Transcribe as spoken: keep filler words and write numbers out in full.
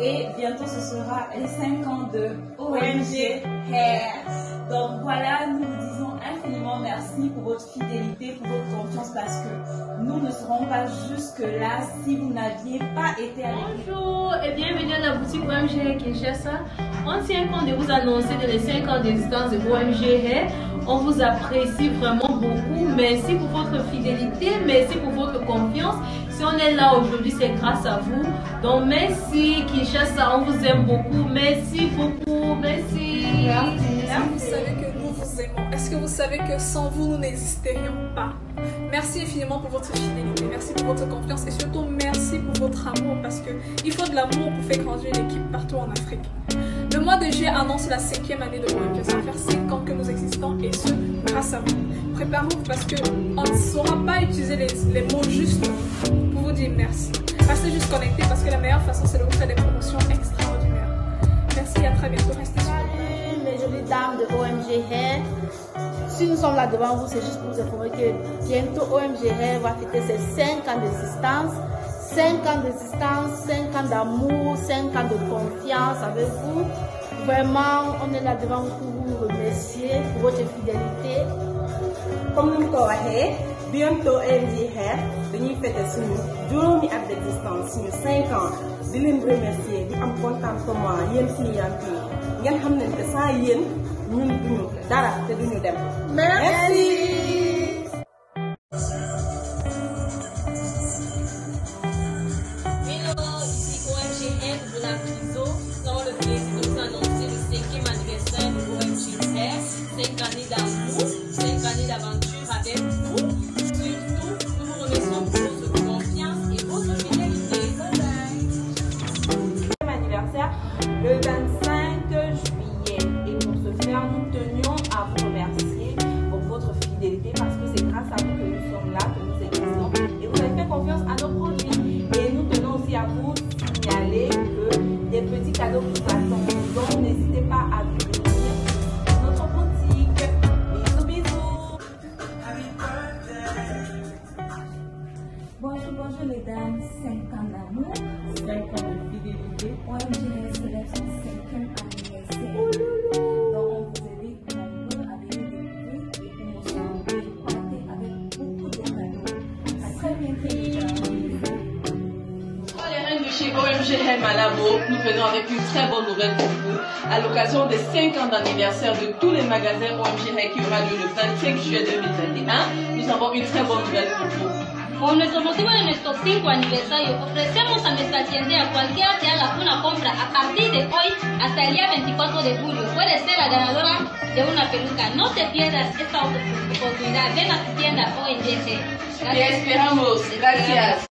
Et bientôt ce sera les cinq ans de O M G Hair. Donc voilà, nous vous disons infiniment merci pour votre fidélité, pour votre confiance, parce que nous ne serons pas jusque-là si vous n'aviez pas été avec nous. Bonjour et bienvenue à la boutique O M G Hair Kinshasa. On tient compte de vous annoncer de les cinq ans d'existence de O M G Hair. On vous apprécie vraiment beaucoup. Merci pour votre fidélité, merci pour votre confiance. Si on est là aujourd'hui, c'est grâce à vous. Donc merci Kinshasa, on vous aime beaucoup. Merci beaucoup, merci. Merci. Vous savez que nous vous aimons. Est-ce que vous savez que sans vous, nous n'existerions pas? Merci infiniment pour votre fidélité, merci pour votre confiance et surtout merci pour votre amour, parce qu'il faut de l'amour pour faire grandir une équipe partout en Afrique. Le mois de juillet annonce la cinquième année de O M G. Ça va faire cinq ans que nous existons et ce, grâce à vous. Préparez-vous parce qu'on ne saura pas utiliser les, les mots justes pour vous dire merci. Restez juste connectés parce que la meilleure façon c'est de vous faire des promotions extraordinaires. Merci et à très bientôt. Restez sur Salut les jolies dames de O M G Hair. Si nous sommes là devant vous, c'est juste pour vous informer que bientôt O M G Hair va fêter ses cinq ans d'existence. cinq ans d'existence, cinq ans d'amour, cinq ans de confiance avec vous. Vraiment, on est là devant vous pour vous remercier pour votre fidélité. Comme nous l'avons dit, bientôt O M G Hair dañuy fêter suñu juróomi at d'existence, suñu cinq ans. di leen remercier di am contentement yéen clients yi ngeen xam ne que saa yéen ñun duñu dara te duñu dem. Merci. Nous avons le plaisir de vous annoncer le cinquième anniversaire de O M G Hair. cinq années d'amour, cinq années d'aventure avec vous. Surtout, nous vous remercions pour votre confiance et votre fidélité. Bye bye. Anniversaire le vingt-cinq juillet. Et pour ce faire, nous tenions à vous remercier pour votre fidélité parce que c'est grâce à vous que nous sommes là, que nous existons. Et vous avez fait confiance à nos produits. Et nous tenons aussi à vous signaler que des petits cadeaux vous attendent. Donc n'hésitez pas à venir dans notre boutique. Bisous, bisous. Bonjour, bonjour les dames, cinq ans d'amour, cinq ans de fidélité. O M G Hair célèbre son cinquième anniversaire. Donc on vous invite nombreux à venir découvrir les promotions et avec beaucoup de cadeaux. À très bientôt les dames. Chez O M G Hair Malabo, nous venons avec une très bonne nouvelle pour vous. À l'occasion des cinq ans d'anniversaire de tous les magasins O M G Hair qui aura lieu le vingt-cinq juillet deux mille vingt et un, nous avons une très bonne nouvelle pour vous. Con nuestro motivo de nuestro cinco aniversario, ofrecemos a nuestra cliente a cualquiera que haga una compra a partir de hoy hasta el día veinticuatro de julio. Puedes ser la ganadora de una peluca. No te pierdas esta oportunidad. Ven a tu tienda O M G Hair. Te esperamos. Gracias.